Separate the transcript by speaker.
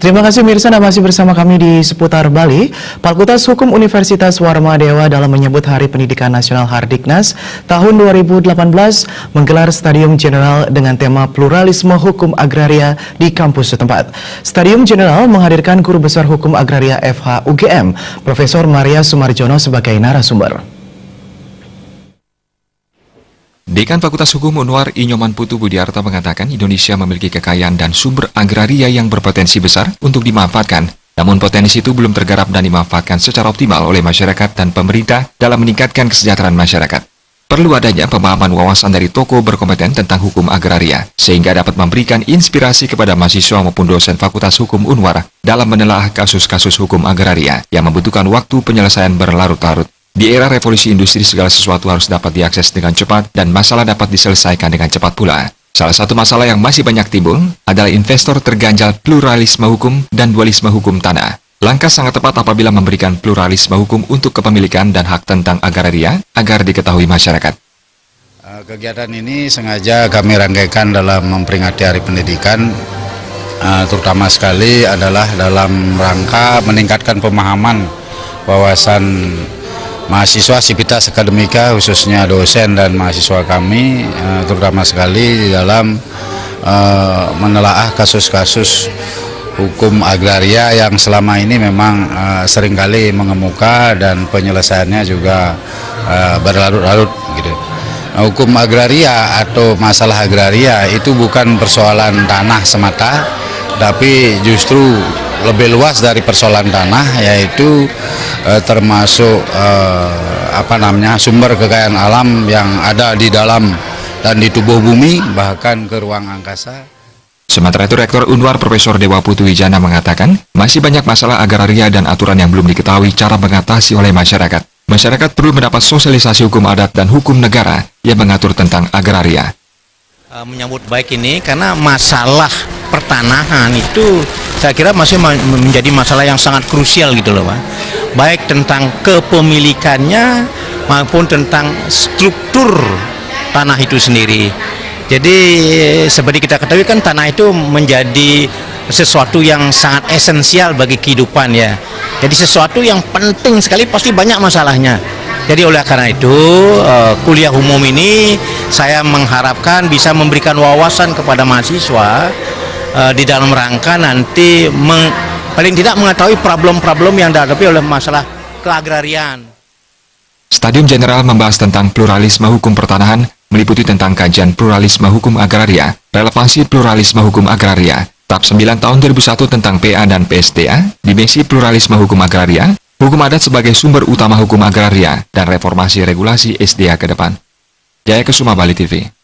Speaker 1: Terima kasih Mirsa, Anda masih bersama kami di Seputar Bali. Fakultas Hukum Universitas Warmadewa dalam menyebut Hari Pendidikan Nasional Hardiknas tahun 2018 menggelar Stadium General dengan tema Pluralisme Hukum Agraria di kampus setempat. Stadium General menghadirkan Guru Besar Hukum Agraria FH UGM, Profesor Maria Sumarjono sebagai narasumber.
Speaker 2: Dekan Fakultas Hukum Unwar Inyoman Putu Budiarto mengatakan Indonesia memiliki kekayaan dan sumber agraria yang berpotensi besar untuk dimanfaatkan. Namun potensi itu belum tergarap dan dimanfaatkan secara optimal oleh masyarakat dan pemerintah dalam meningkatkan kesejahteraan masyarakat. Perlu adanya pemahaman wawasan dari tokoh berkompeten tentang hukum agraria, sehingga dapat memberikan inspirasi kepada mahasiswa maupun dosen Fakultas Hukum Unwar dalam menelaah kasus-kasus hukum agraria yang membutuhkan waktu penyelesaian berlarut-larut. Di era revolusi industri, segala sesuatu harus dapat diakses dengan cepat dan masalah dapat diselesaikan dengan cepat pula. Salah satu masalah yang masih banyak timbul adalah investor terganjal pluralisme hukum dan dualisme hukum tanah. Langkah sangat tepat apabila memberikan pluralisme hukum untuk kepemilikan dan hak tentang agraria agar diketahui masyarakat.
Speaker 3: Kegiatan ini sengaja kami rangkaikan dalam memperingati Hari Pendidikan, terutama sekali adalah dalam rangka meningkatkan pemahaman wawasan mahasiswa Sivitas Akademika, khususnya dosen dan mahasiswa kami, terutama sekali di dalam menelaah kasus-kasus hukum agraria yang selama ini memang seringkali mengemuka dan penyelesaiannya juga berlarut-larut gitu. Nah, hukum agraria atau masalah agraria itu bukan persoalan tanah semata, tapi justru lebih luas dari persoalan tanah, yaitu termasuk sumber kekayaan alam yang ada di dalam dan di tubuh bumi, bahkan ke ruang angkasa.
Speaker 2: Sementara itu, Rektor Unwar Profesor Dewa Putu Wijana mengatakan masih banyak masalah agraria dan aturan yang belum diketahui cara mengatasi oleh masyarakat. Masyarakat perlu mendapat sosialisasi hukum adat dan hukum negara yang mengatur tentang agraria.
Speaker 4: Menyambut baik ini karena masalah pertanahan itu saya kira masih menjadi masalah yang sangat krusial gitu loh Pak. Baik tentang kepemilikannya maupun tentang struktur tanah itu sendiri. Jadi seperti kita ketahui kan tanah itu menjadi sesuatu yang sangat esensial bagi kehidupan ya. Jadi sesuatu yang penting sekali, pasti banyak masalahnya. Jadi oleh karena itu kuliah umum ini saya mengharapkan bisa memberikan wawasan kepada mahasiswa di dalam rangka nanti paling tidak mengetahui problem-problem yang dihadapi oleh masalah keagrarian.
Speaker 2: Stadium General membahas tentang pluralisme hukum pertanahan, meliputi tentang kajian pluralisme hukum agraria, relevansi pluralisme hukum agraria, Tahap 9 tahun 2001 tentang PA dan PSTA, dimensi pluralisme hukum agraria, hukum adat sebagai sumber utama hukum agraria, dan reformasi regulasi SDA ke depan. Jaya Kesuma, Bali TV.